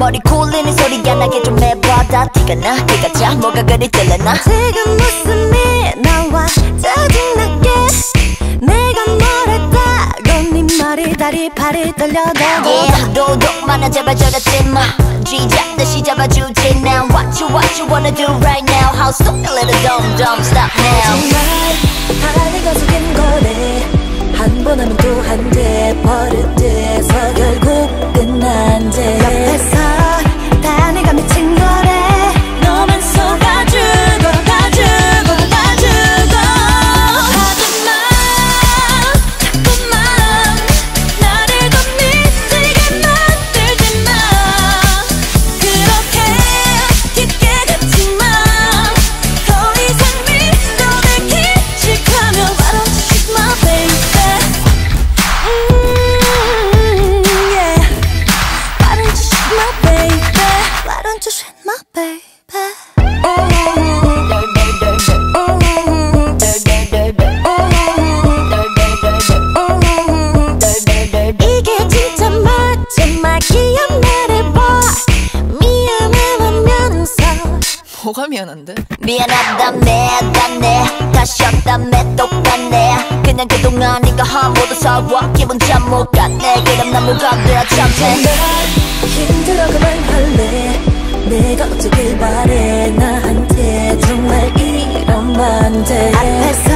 머리 굴리는 소리가 나게 좀 해봐다 티가 나 티가 자 뭐가 그리 들려나 지금 웃음이 나와 짜증나게 내가 뭐랬다고 네 머리 다리 팔이 떨려도 yeah, 도둑 많아 제발 저러지마 쥐잡듯이 잡아주지 now what you wanna do right now How stupid little dumb stop now 정말 하늘과 속인 거래 한 번 하면 또 한 대 버릇돼서 결국 끝난 데 옆에서 다 내가 미친 거래 너만 속아주고 가주고 가주고 하지마 자꾸만 나를 더 미치게 만들지마 그렇게 깊게 갇지마 더 이상 믿어내 기칙하면 Why don't you shoot my baby yeah Why don't you shoot my baby Why don't you shoot my baby 이게 진짜 마지막 기억 말해봐 미안해하면서 뭐가 미안한데? 미안하다며 다네 다시 없다며 똑같네 그냥 그동안 네가 한 모두 서워 기분 참 못 갔네 그럼 난 뭐가 돼야 참네 힘들어 그만할래 내가 어쩌길 바래 나한테 정말 이러면 안 돼 앞에서